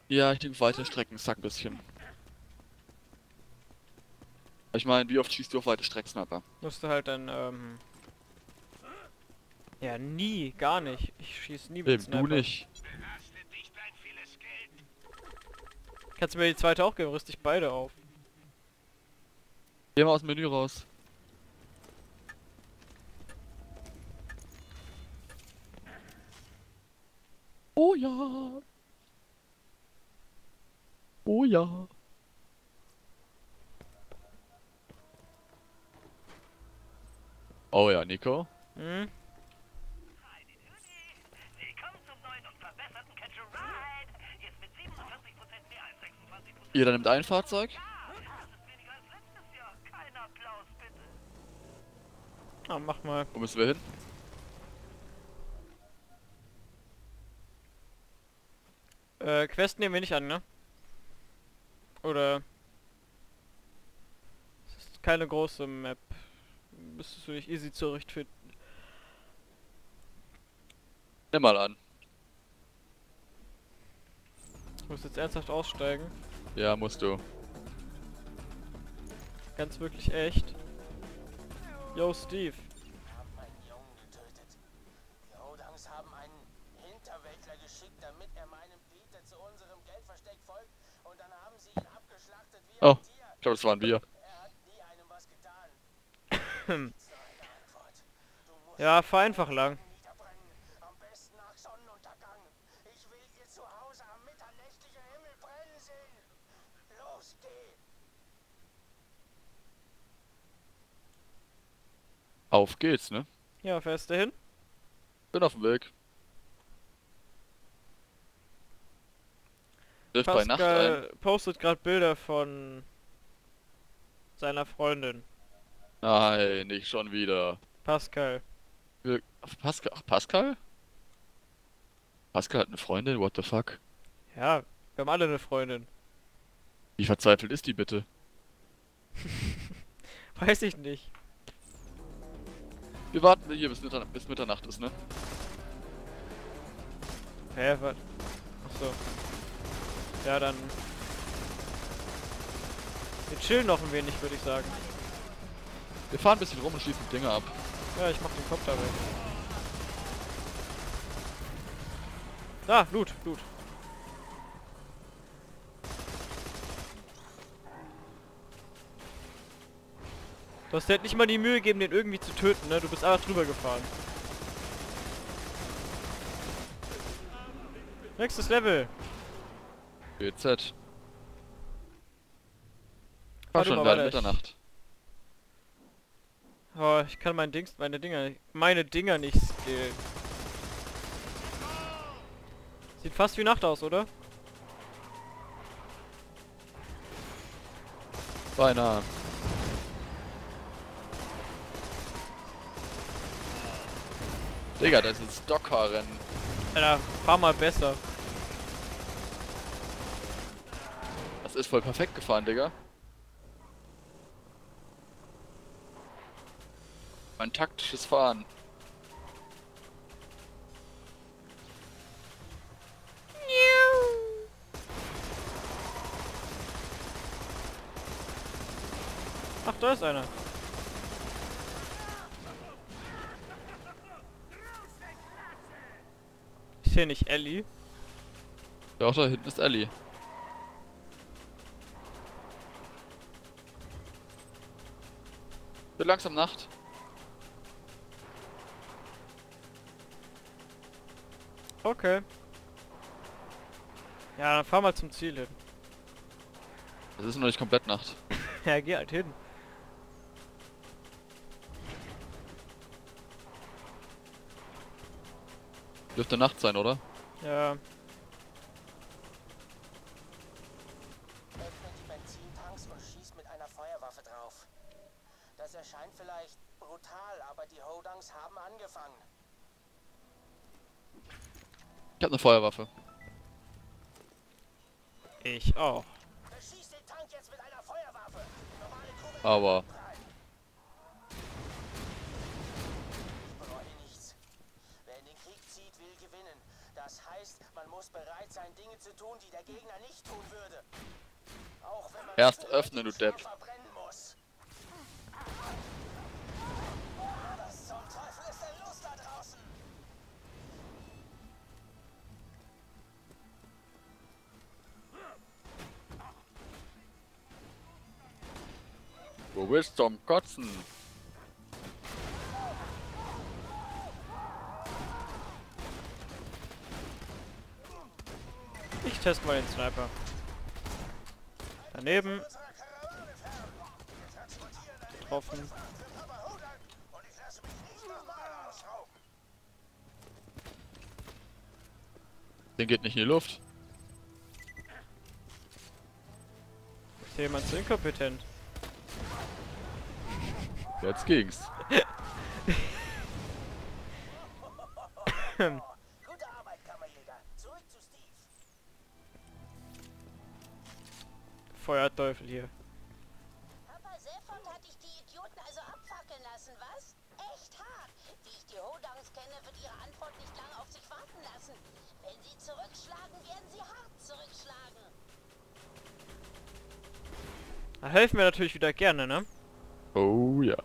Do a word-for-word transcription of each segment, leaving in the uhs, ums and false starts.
Ja, ich denke weite Strecken, zack, ein bisschen. Ich meine, wie oft schießt du auf weite Strecken, Sniper? Musst du halt dann, ähm... Ja, nie, gar nicht. Ich schieß nie mit Eben, du Sniper. nicht. Kannst du mir die zweite auch geben? Rüst dich beide auf. Geh mal aus dem Menü raus. Oh ja. Oh ja. Oh ja, Nico. Hm? Jeder nimmt ein Fahrzeug. Ah, mach mal. Wo müssen wir hin? Äh, Quest nehmen wir nicht an, ne? Oder... Es ist keine große Map. Müsstest du nicht easy zurechtfinden. Nimm mal an. Du musst jetzt ernsthaft aussteigen. Ja, musst du. Ganz wirklich echt. Yo, Steve. Haben einen Jungen getötet. Die Hodangs haben einen Hinterwäldler geschickt, damit er meinem Peter zu unserem Geldversteck folgt. Und dann haben sie ihn abgeschlachtet wie Oh, ein Tier. ich glaube, das waren wir. Er hat nie einem was getan. Gibt's noch eine Antwort? Du musst Ja, fahr einfach lang. niederbrennen. Am besten nach Sonnenuntergang. Ich will ihr zu Hause am mitternächtlichen Himmel brennen sehen. Los, geh! Auf geht's, ne? Ja, fährst du hin? Bin auf dem Weg. Trifft bei Nacht ein. Pascal postet gerade Bilder von seiner Freundin. Nein, nicht schon wieder. Pascal. Wir- Pascal? Ach, Pascal? Pascal hat eine Freundin? What the fuck? Ja, wir haben alle eine Freundin. Wie verzweifelt ist die bitte? Weiß ich nicht. Wir warten hier bis, Mittern bis Mitternacht ist, ne? Hä, was? Achso. Ja, dann... Wir chillen noch ein wenig, würde ich sagen. Wir fahren ein bisschen rum und schießen die Dinger ab. Ja, ich mach den Kopf da weg. Ah, Loot, Loot. Du hast dir halt nicht mal die Mühe gegeben, den irgendwie zu töten, ne? Du bist einfach drüber gefahren. Nächstes Level. B Z. War Warte schon mal, bald warte, Mitternacht. Oh, ich kann mein Dings, meine Dinger, meine Dinger nicht skillen. Sieht fast wie Nacht aus, oder? Beinahe. Digga, das ist Stockcar-Rennen. Alter, fahr mal besser. Das ist voll perfekt gefahren, Digga. Mein taktisches Fahren. Ach, da ist einer. Ist hier nicht Ellie? Ja, auch da hinten ist Ellie. Wird langsam Nacht. Okay. Ja, dann fahr mal zum Ziel hin. Es ist noch nicht komplett Nacht. Ja, geh halt hin. Dürfte Nacht sein, oder? Ja. Öffnet die Benzintanks und schießt mit einer Feuerwaffe drauf. Das erscheint vielleicht brutal, aber die Hodangs haben angefangen. Ich hab eine Feuerwaffe. Ich auch. Beschießt den Tank jetzt mit einer Feuerwaffe. Normale Kugeln. Aber Ich bereue nichts. Wer in den Krieg zieht, will gewinnen. Da Das heißt, man muss bereit sein, Dinge zu tun, die der Gegner nicht tun würde. Auch wenn man Erst öffnen, du Depp. verbrennen muss. Was zum Teufel ist denn los da draußen? Wo bist du zum Kotzen? Ich teste mal den Sniper. Daneben. Getroffen. Den geht nicht in die Luft. Ist hier jemand zu inkompetent? Jetzt ging's. Gute Arbeit, Kammerjäger. Zurück zu Steve. Feuerteufel hier. Papa Sephard hat dich die Idioten also abfackeln lassen, was? Echt hart. Wie ich die Hodangs kenne, wird ihre Antwort nicht lange auf sich warten lassen. Wenn sie zurückschlagen, werden sie hart zurückschlagen. Da helfen wir natürlich wieder gerne, ne? Oh ja.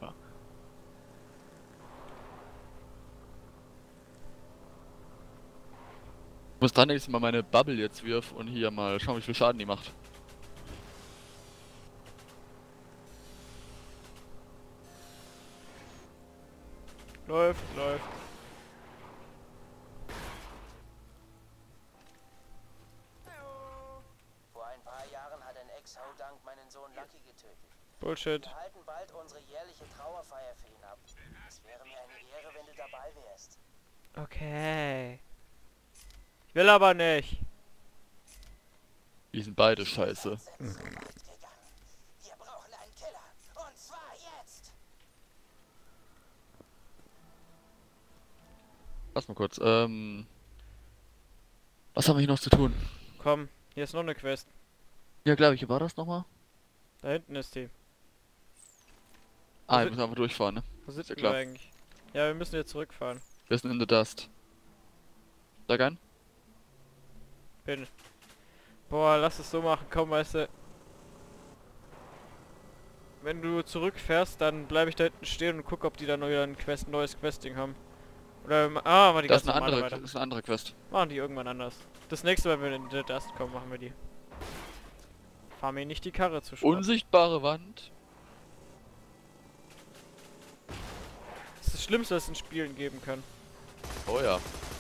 Ich muss dann nächstes Mal meine Bubble jetzt wirf und hier mal schauen, wie viel Schaden die macht. Läuft, läuft. Vor ein paar Jahren hat ein Ex-Hodank meinen Sohn Lucky getötet. Bullshit. Wir halten bald unsere jährliche Trauerfeier für ihn ab. Es wäre mir eine Ehre, wenn du dabei wärst. Okay. Ich will aber nicht. Die sind beide scheiße. Wir brauchen einen Killer. Und zwar jetzt. Lass mal kurz. Ähm. Was haben wir hier noch zu tun? Komm, hier ist noch eine Quest. Ja, glaube ich, wie war das nochmal? Da hinten ist die. Ah, Also- wir müssen einfach durchfahren, ne? Wo Ist ja sitzen klar. wir eigentlich? Ja, wir müssen jetzt zurückfahren. Wir sind in the dust. Sag ein? Bin. Boah, lass es so machen, komm, weißt du. Wenn du zurückfährst, dann bleibe ich da hinten stehen und guck, ob die da noch wieder ein Quest, neues Questing haben. Oder, ah, mal die Das ist ganz eine normale andere, weiter. das ist eine andere Quest. Machen die irgendwann anders. Das nächste Mal, wenn wir in The Dust kommen, machen wir die. Fahr mir nicht die Karre zu schnell. Unsichtbare Wand. Das ist das Schlimmste, was es in Spielen geben kann. Oh ja.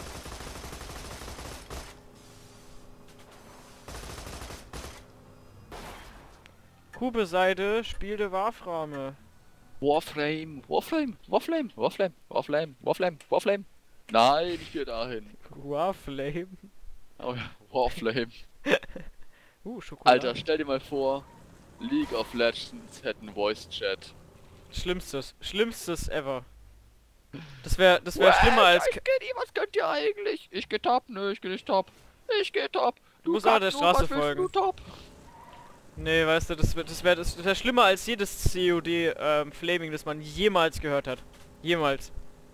Kubeseide, Spiel der Warframe. Warframe, Warframe, Warframe, Warframe, Warframe, Warframe, Warframe. Nein, ich gehe dahin. Warflame. Oh ja, Warframe. Uh, Schokolade. Alter, stell dir mal vor, League of Legends hätten Voice Chat. Schlimmstes. Schlimmstes ever. Das wäre das wär schlimmer als... Ich geh nie, was könnt ihr eigentlich? Ich geh top, nö, ich geh nicht top. Ich geh top. Du musst aber der kannst nur, Straße was willst folgen. Du top? Nee, weißt du, das wäre das wär, das wär schlimmer als jedes C O D ähm, Flaming, das man jemals gehört hat. Jemals.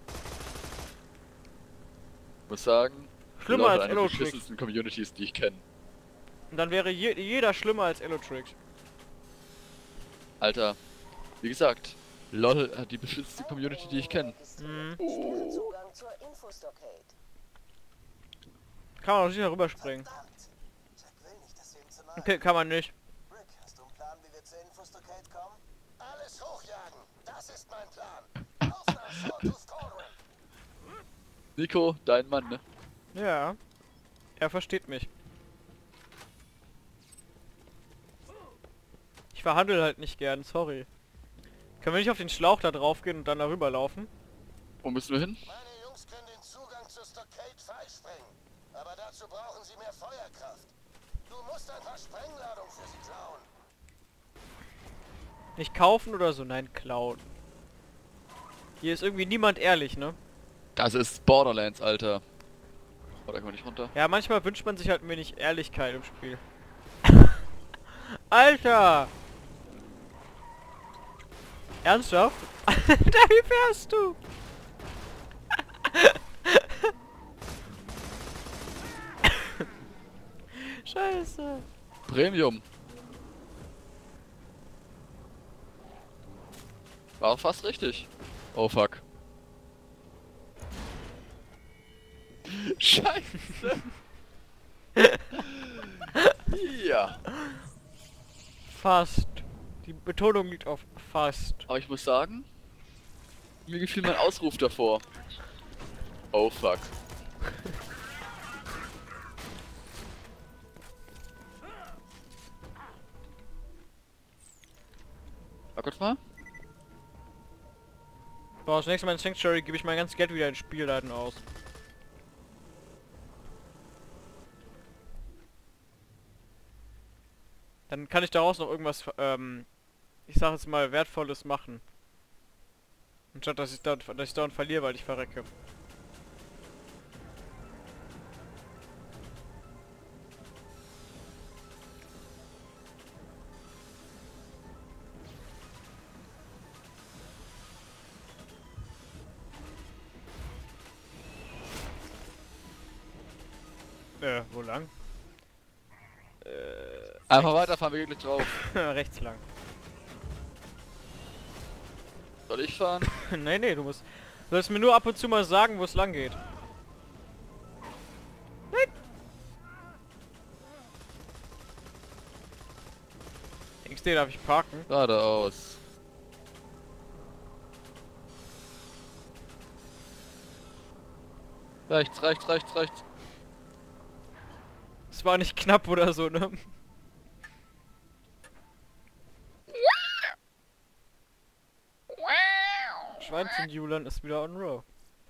Ich muss sagen, Schlimmer Leute, als eine der Elotrix. beschissensten Communities, die ich kenne. Und dann wäre je, jeder schlimmer als Elotrix. Alter, wie gesagt, LOL hat die beschissenste Community, die ich kenne. Mhm. Oh. Zugang zur Infostockade. Kann man auch sicher rüberspringen. Verdammt. Jack will nicht, dass wir ihm zu nahe Okay, kann man nicht. Rick, hast du einen Plan, wie wir zur Infostockade kommen? Alles hochjagen. Das ist mein Plan. Auf nach Sawtooth Cauldron. Nico, dein Mann, ne? Ja. Er versteht mich. Ich verhandle halt nicht gern, sorry. Können wir nicht auf den Schlauch da drauf gehen und dann darüber laufen? Wo müssen wir hin? Meine Jungs können den Zugang zur Stockade freisprengen. Aber dazu brauchen sie mehr Feuerkraft. Du musst ein paar Sprengladungen für sie klauen. Nicht kaufen oder so, nein, klauen. Hier ist irgendwie niemand ehrlich, ne? Das ist Borderlands, Alter. Oh, da kann man nicht runter. Ja, manchmal wünscht man sich halt ein wenig Ehrlichkeit im Spiel. Alter! Ernsthaft? Alter, wie fährst du? Scheiße. Premium. War fast richtig. Oh fuck. Scheiße. Ja. Fast. Die Betonung liegt auf fast. Aber ich muss sagen, mir gefiel mein Ausruf davor. Oh fuck. Sag kurz mal. Boah, das nächste Mal in Sanctuary gebe ich mein ganzes Geld wieder in Spielleiten aus. Dann kann ich daraus noch irgendwas, ähm, ich sag jetzt mal, Wertvolles machen. Anstatt dass ich dort, dass ich dauernd verliere, weil ich verrecke. Äh, wo lang? Äh, Einfach weiterfahren, wir gehen gleich drauf. rechts lang. Soll ich fahren? nee, nee, du musst... Du sollst mir nur ab und zu mal sagen, wo es lang geht. Nein! X D, darf ich parken? Geradeaus. Rechts, rechts, rechts, rechts. Es war nicht knapp oder so, ne? Schweinchen-Julian ist wieder on row.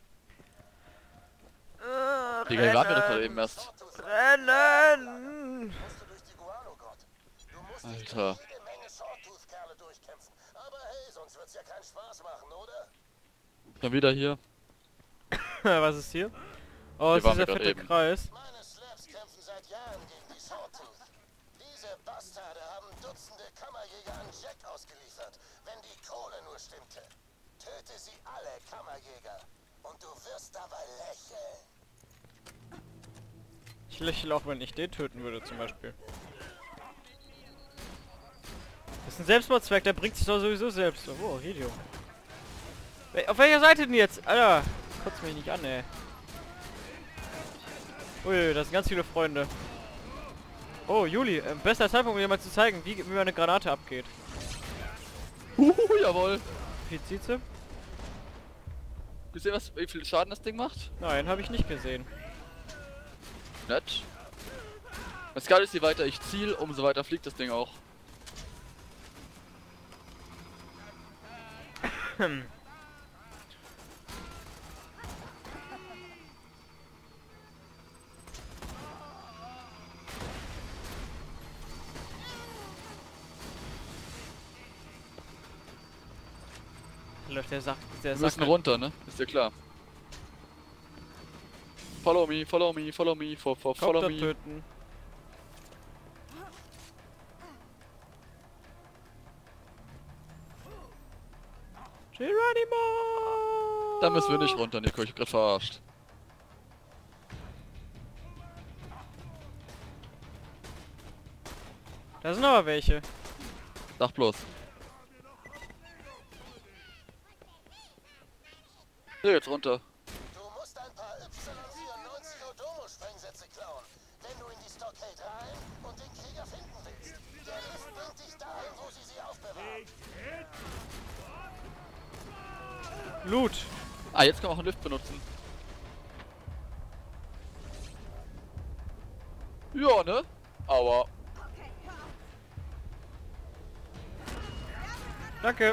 Äh, Digga, wir waren ja doch gerade eben erst. Rennen! Musst du durch die Guano-Grotte. Du musst dich durch Alter. jede Menge Sawtooth-Kerle durchkämpfen. Aber hey, sonst wird's ja keinen Spaß machen, oder? Schon wieder hier. Was ist hier? Oh, Hier es ist waren wir dieser gerade fette eben. Kreis. Meine Slabs kämpfen seit Jahren gegen die Sawtooth. Diese Bastarde haben Dutzende Kammerjäger an Jack ausgeliefert, wenn die Kohle nur stimmte. Töte sie alle, Kammerjäger. Und du wirst dabei lächeln. Ich lächle auch, wenn ich den töten würde, zum Beispiel. Das ist ein Selbstmordzweck, der bringt sich doch sowieso selbst. Oh, Video. Wel- Auf welcher Seite denn jetzt? Alter, kotzt mich nicht an, ey. Ui, das sind ganz viele Freunde. Oh, Juli, äh, bester Zeitpunkt, um dir mal zu zeigen, wie, wie man eine Granate abgeht. Huhu, jawohl. Wie zieht sie? Gesehen, was, wie viel Schaden das Ding macht? Nein, habe ich nicht gesehen. Nett. Das Geile ist, je weiter ich ziel, umso weiter fliegt das Ding auch. Läuft der Sack, der Wir Sack. müssen runter, ne? Ist dir klar. Follow me, follow me, follow me, for, for, follow Kopter me. töten. Geronimo! Da müssen wir nicht runter, Nico, ich hab grad verarscht. Da sind aber welche. Sag bloß. Ja, jetzt runter. Du musst ein paar Y vierundneunzig Odomo-Sprengsätze klauen, wenn du in die Stockade rein und den Krieger finden willst. Der Lift bringt dich dahin, wo sie sie aufbewahren. Loot. Ah, jetzt kann man auch einen Lift benutzen. Ja, ne? Aber Danke.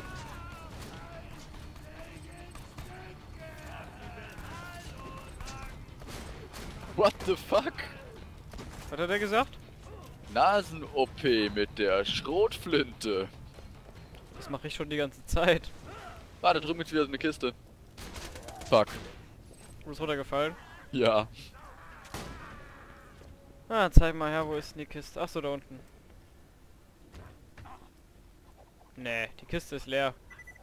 what the fuck? Was hat er gesagt? Nasen-O P mit der Schrotflinte. Das mache ich schon die ganze Zeit. Warte, drüben ist wieder so eine Kiste. Fuck. Du bist runtergefallen. Ja. Ah, zeig mal her, wo ist denn die Kiste? Achso, da unten. Nee, die Kiste ist leer.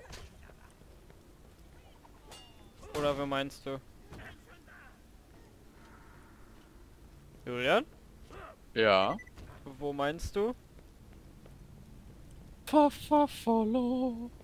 Oder wer meinst du? Julian? Ja. Wo meinst du? Fa, fa, follow.